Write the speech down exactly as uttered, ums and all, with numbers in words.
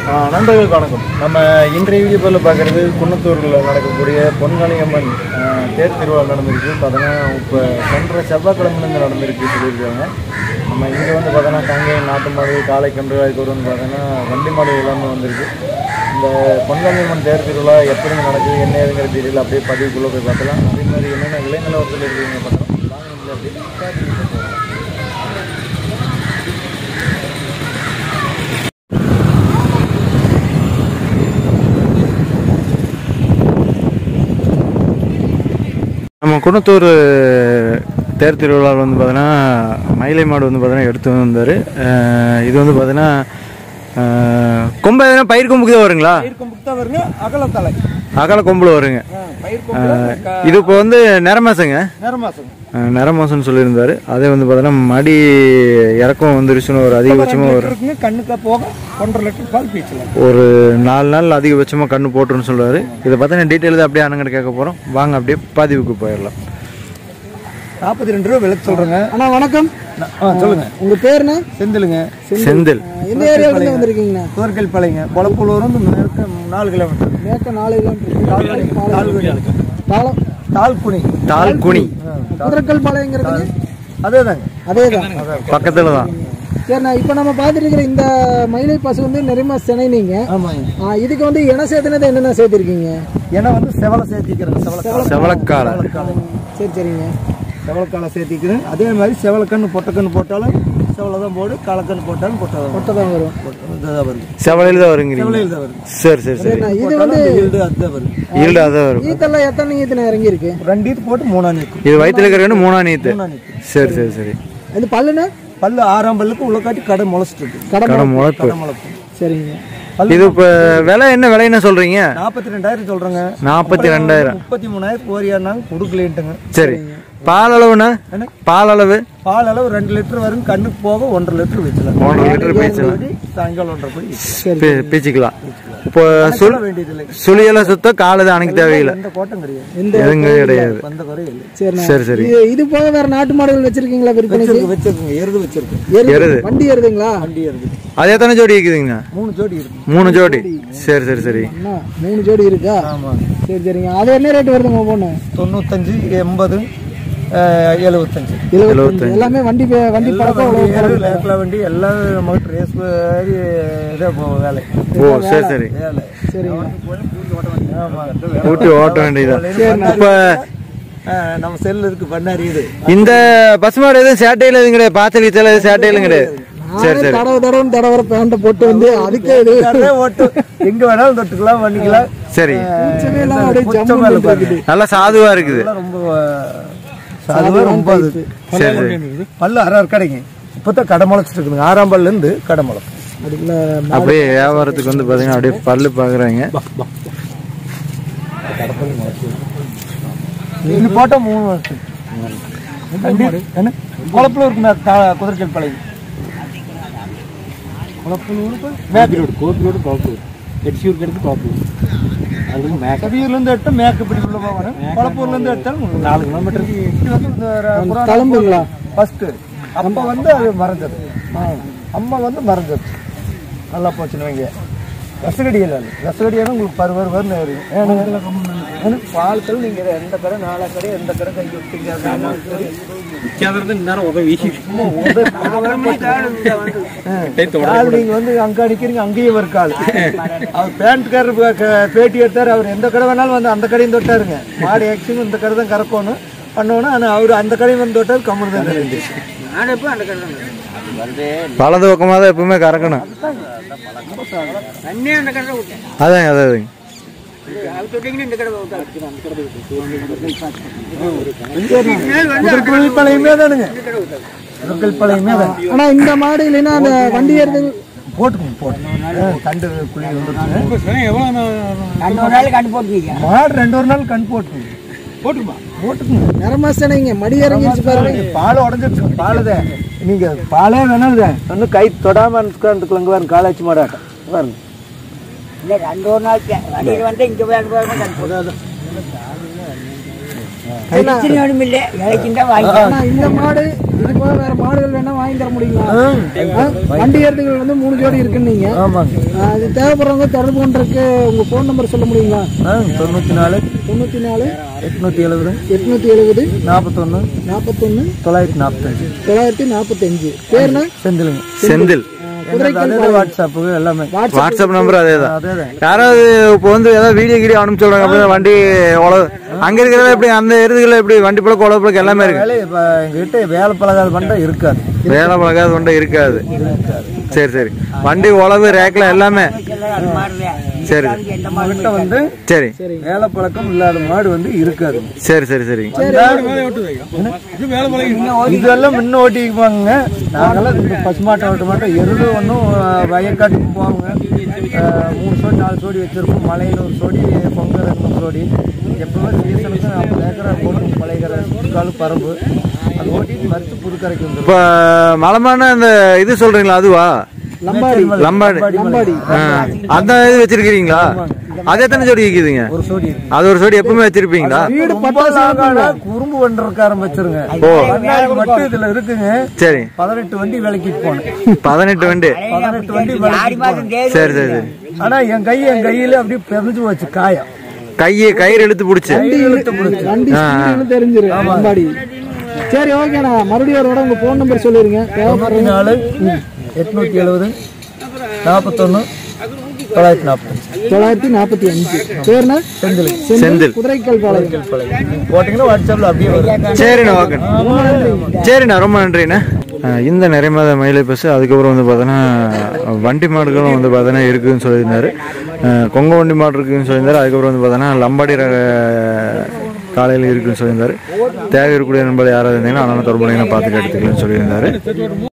நண்பர்களுக்கு வணக்கம். நம்ம இன்றைய வீடியோவில் பார்க்குறது குன்னத்தூரில் நடக்கக்கூடிய பொன்காளியம்மன் தேர் திருவிழா நடந்திருக்கு. பார்த்தோன்னா இப்போ சென்ற செவ்வாய்க்கிழமைலேருந்து நடந்திருக்கு சொல்லியிருக்காங்க. நம்ம இங்கே வந்து பார்த்தோன்னா தங்கை நாட்டு மாடு காளை கன்று அதுக்கு வந்து பார்த்தோன்னா வண்டி மாடு எல்லாமே வந்திருக்கு. இந்த பொன்காளியம்மன் தேர் திருவிழா எப்படி நடக்குது என்ன ஏதுங்கிற தெரியல. அப்படியே பதிவுக்குள்ளே போய் பார்த்தலாம். அதே மாதிரி என்னென்ன விலை நிலவரத்தில் இருக்குதுங்க பார்த்தோம். வாங்க அப்படியே நம்ம குன்னத்தூர் தேர் திருவிழாவில் வந்து பார்த்தீங்கன்னா மயிலை மாடு வந்து பார்த்தீங்கன்னா எடுத்து வந்தார். இது வந்து பார்த்தீங்கன்னா கொம்பு எதுனா பயிர் கொம்புக்கு தான் வருங்களா? பயிர் கொம்புக்கு தான் வருங்க. அகல தலை அகல கொம்புல வருங்க. இது இப்போ வந்து நிறமாசங்க நிறமாசங்க நிறமாசம்னு சொல்லியிருந்தாரு. அதே வந்து பார்த்தீங்கன்னா மடி இறக்கம் வந்துருச்சுன்னு ஒரு அதிகபட்சமாக ஒரு கண்ணுக்கு போக ஒன்றரை லிட்டர் பால் பீச்சலாம். ஒரு நாலு நாள் அதிகபட்சமாக கண்ணு போட்டுருன்னு சொல்லுவார். இதை பார்த்தீங்கன்னா டீட்டெயில் தான் அப்படியே அண்ணங்கிட்ட கேட்க போகிறோம். வாங்க அப்படியே பதிவுக்கு போயிடலாம். நாற்பத்தி ரெண்டு ரூபா விலைக்கு சொல்கிறேங்க. அண்ணா வணக்கம். சொல்லுங்க உங்க பேருண்ணா? செந்திலுங்க. செந்தில். எந்த ஏரியாவிலேருந்து வந்திருக்கீங்கண்ணா? குதிர்கல் பாளையங்க. கொலப்பூலூர் வந்து மேற்க நாலு கிலோமீட்டர். மேற்க நாலு கிலோமீட்டர். தால்குனி. தால்குனி. குதிர்கல் பாளையங்கிறது அதேதாங்க. அதேதான் பக்கத்தில் தான். சரிண்ணா, இப்போ நம்ம பார்த்துட்டு இருக்கிற இந்த மயிலை பசு வந்து நிறைய செனை நீங்க. ஆமாங்க. இதுக்கு வந்து என சேர்த்துனது என்னென்ன சேர்த்திருக்கீங்க? ஏன்னா வந்து செவலை சேர்த்திக்கிறேன். செவலை செவலக்காலை. சரி சரிங்க. செவலக்காலை சேர்த்திக்கிறேன். அதே மாதிரி செவலக்கண்ணு பொட்டக்கண்ணு போட்டாலும் செவலை தான் போடு, காலக்கண்ணு போட்டாலும் பொட்டை பொட்டை தான் வரும். வரும் செவலையில் தான் வருங்க. செவலையில் தான் வரும். சரி சரி சரி. இது வந்து ஈல்டு அதுதான் வரும். ஈல்டு அதான் வரும். ஈத்தெல்லாம் எத்தனை ஈத்து இறங்கி இருக்கு? ரெண்டு ஈத்து போட்டு மூணா நீத்து. இது வயிற்றுல இருக்கிற மூணா நீத்து. சரி சரி சரி. இது பல்லுண்ணா? பல்லு ஆறாம் பல்லுக்கு உள்ள காட்டி கடை முளைச்சிட்டு இருக்கு. கடை முளைப்பு. சரிங்க. இது இப்போ விலை என்ன விலை என்ன சொல்றீங்க? நாற்பத்தி ரெண்டாயிரம் சொல்றேங்க. நாற்பத்தி ரெண்டாயிரம். முப்பத்தி மூணாயிரம் ஓரியானாங்க கொடுக்கலேன்ட்டுங்க. சரி. பால் அளவுண்ணா? பால் அளவு பால் அளவு ரெண்டு லிட்டர் வரும். கண்ணுக்கு போக ஒன்றரை லிட்டர் வச்சுக்கலாம். ஒன்றரை லிட்டர் பேச்சலாம். சாயங்காலம் ஒன்றரை போய் பீச்சிக்கலாம். இப்போ சுழியெல்லாம் சுத்தம் காலது அணைக்க தேவையில்லை. எதுங்க கிடையாது. சரி சரி. இது போக வேற நாட்டு மாடுகள் வச்சிருக்கீங்களா? வச்சிருக்கீங்க. வச்சிருக்கீங்க. எருது வச்சிருக்கீங்க. எருது வண்டி எருதுங்களா? வண்டி எருது. அது எத்தனை ஜோடி இருக்குதுங்க? மூணு ஜோடி இருக்கு. மூணு ஜோடி. சரி சரி சரி. மூணு ஜோடி இருக்கா? ஆமா. சரி சரிங்க. அது என்ன ரேட் வருதுங்க ஒவ்வொன்று? தொண்ணூத்தஞ்சு, எண்பது, எழுபத்தஞ்சு. எழுபத்தஞ்சு எல்லாமே வண்டி வண்டி பழக்கம் வண்டி எல்லாம் நமக்கு ரேஸ் இதே போகும் வேலை. ஓ சரி சரி. சரி. ஊட்டி ஓட்ட வேண்டியதான். இப்போ நம்ம செல்லு இருக்கு பண்ணாரி. இது இந்த பசுமாடு எதுவும் சேட்டையில் எதுவும் கிடையாது? பாத்தல் கீச்சல் எதுவும் சேட்டையிலும் கிடையாது. சரி சரி. தடவை தடவை தடவை பேண்ட போட்டு வந்து அதுக்கே ஓட்டு எங்க வேணாலும் தொட்டுக்கலாம் பண்ணிக்கலாம். சரி. நல்லா சாதுவா இருக்குது. ரொம்ப சாதுவா ரொம்ப. சரி. பல்லு அரை கடைங்க. இப்பதான் கடை முளைச்சிட்டு இருக்குங்க. ஆறாம் பல்ல இருந்து கடை முளைக்கும். அப்படியே வியாபாரத்துக்கு வந்து பாத்தீங்கன்னா அப்படியே பல்லு பாக்குறாங்க. இது போட்டா மூணு வருஷம். என்ன குளப்பூர் குதிர்கல் பாளையம். கவியூர்லேருந்து எடுத்தா மேற்கு பிடிக்குள்ள போகிறேன். குளப்பூர்லேருந்து எடுத்தாலும் நாலு கிலோமீட்டர். இது வந்து கிளம்புங்களா? ஃபர்ஸ்ட்டு அப்போ வந்து அது மறைஞ்சது. அம்மா வந்து மறைஞ்சது. நல்லா போச்சுன்னு வைங்க. ரசகடியில் இல்லை. ரசகடியான உங்களுக்கு பரு வரு வருன்னு ஏன்னா பால்கள் நீங்கள் எந்த கடை நாலா கடை எந்த கடை கை விட்டீங்க நீங்க வந்து அங்க அடிக்கிறீங்க. அங்கேயே ஒரு கால் அவர் பேண்ட்காரர் பேட்டி எடுத்தாரு. அவர் எந்த கடை வேணாலும் வந்து அந்த கடையும் தொட்டாருங்க. மாடு ஆக்சியும் இந்த கடை தான் கறக்கணும் பண்ணணும். ஆனால் அவர் அந்த கடையும் வந்து தொட்டார். கம்மன் தான் இருந்துச்சு. நான் எப்போ அந்த கடை வலது பக்கமாக தான் எப்பவுமே கறக்கணும். அதாங்க அதாங்க. ஆனா இந்த மாடு இல்லைன்னா அந்த வண்டி ஏறது போட்டுக்கணும். போட்டு கண்டு குழி மாடு ரெண்டு ஒரு நாள் கண் போட்டு போட்டுக்குமா போட்டுக்கணும். நிறமாசனைங்க மடி இறங்கிடுச்சு பாருங்க. பால் உடஞ்சிருச்சு. பாலுதே நீங்க பாலே வேணாலும் வந்து கை தொடாம இருந்துக்கலங்க. பாருங்க காலாச்சி மாடாட்டம் பாருங்க. ரெண்டு ஒரு நாள் வந்து இங்க இந்த மாடு இது போல வேற மாடுகள் வேணா வாங்கி தர முடியுங்களா? வண்டி ஏறுகள் வந்து மூணு ஜோடி இருக்குன்னு நீங்க. அது தேவைப்படுறவங்க தொடர்பு கொண்டிருக்கு. உங்க போன் நம்பர் சொல்ல முடியுங்களா? தொண்ணூத்தி நாலு தொண்ணூத்தி நாலு எட்நூத்தி எழுபது எட்நூத்தி எழுபது நாற்பத்தொன்னு நாற்பத்தொன்னு தொள்ளாயிரத்தி நாற்பத்தஞ்சு தொள்ளாயிரத்தி நாற்பத்தி அஞ்சு. பேருனா செந்திலுங்க. செந்தில். வாட்ஸ்அப்புக்கு எல்லாமே வாட்ஸ்அப் நம்பர் அதே தான். யாராவது இப்போ வந்து ஏதாவது வீடியோ கீடியோ அனுப்பிச்சு சொல்றாங்க அப்படின்னா வண்டி உழவு அங்க இருக்கிறத எப்படி அந்த எருதுகள் எப்படி வண்டி பழக்க உழவு பழக்க எல்லாமே இருக்கு. இப்ப எங்ககிட்ட வேலை பழகாத பண்டா இருக்காது. வேலை பழகாத பண்டா இருக்காது. சரி சரி. வண்டி உழவு ரேக்ல எல்லாமே சரி. நம்மகிட்ட வந்து சரி வேலை பழக்கம் இல்லாத மாடு வந்து இருக்காது. சரி சரி சரி. இதெல்லாம் முன்ன ஓட்டிக்குவாங்க. நாங்கெல்லாம் இந்த பசுமாட்டை ஓட்ட மாட்டோம். எருது ஒன்றும் வயக்காட்டுக்கு போவாங்க. மூணு சோடி நாலு சோடி வச்சிருப்போம். மலையில் ஒரு சோடி, பொங்கல் ரெண்டு மூணு சோடி. எப்பவுமே சீசனுக்கு நாற்பது ஏக்கரை போட்டு பழைய சுற்றுக்காலு பரம்பு அது ஓட்டிட்டு மறுத்து புதுக்கரைக்கு வந்து. இப்போ மலமான அந்த இது சொல்றீங்களா அதுவா? லம்பாடி லம்பாடி லம்பாடி அந்த இது வச்சிருக்கீங்களா? அது எத்தனை ஜோடி இருக்குதுங்க? ஒரு சோடி. அது ஒரு சோடி எப்பவுமே வச்சிருப்பீங்களா? வீடு குறும்பு பண்றதுக்கு ஆரம்பிச்சிருங்க. மட்டும் இதுல இருக்குங்க. சரி. பதினெட்டு வண்டி விலைக்கிட்டு போனேன். பதினெட்டு வண்டி பதினெட்டு வண்டி. சரி சரி சரி. ஆனா என் கை என் கையில அப்படியே பெருஞ்சு போச்சு காயம். கையை கயிறு இழுத்து பிடிச்சு தெரிஞ்சிரு லம்பாடி. சரி ஓகேண்ணா. மறுபடியும் ஒரு உங்க போன் நம்பர் சொல்லிருங்க. தொண்ணூத்தி நாலு எட்நூத்தி எழுபது நாற்பத்தொன்னு தொள்ளாயிரத்தி நாற்பத்தஞ்சு தொள்ளாயிரத்தி நாற்பத்தி அஞ்சு. பேருனா செந்தில். செந்தில் குதிரைக்கல் பாளையம். போட்டீங்கன்னா வாட்ஸ்அப்ல அப்படியே வரும். சரிண்ணா ஓகே. சரிண்ணா ரொம்ப நன்றிண்ணா. இந்த நிறைமாத மயிலை பஸ் அதுக்கப்புறம் வந்து பார்த்தோன்னா வண்டி மாடுகளும் வந்து பார்த்தோன்னா இருக்குதுன்னு சொல்லியிருந்தாரு. கொங்க வண்டி மாடு இருக்குதுன்னு சொல்லியிருந்தாரு. அதுக்கப்புறம் வந்து பார்த்தோன்னா லம்பாடி ரக காலையில் இருக்குதுன்னு சொல்லியிருந்தாரு. தேவை இருக்கக்கூடிய நண்பர்கள் யாராவது இருந்தீங்கன்னா அதனால தொடர்பு பார்த்துட்டு எடுத்துக்கலாம்னு சொல்லியிருந்தாரு.